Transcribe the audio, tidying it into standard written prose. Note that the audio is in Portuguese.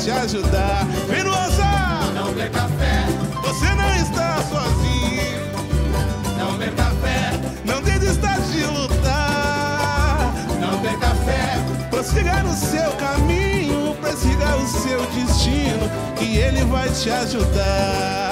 te ajudar. Vem no ousar! Não perca fé, Você não está sozinho. não perca fé, Não desista de lutar. não perca fé, Prossiga no seu caminho, persiga o seu destino, que ele vai te ajudar.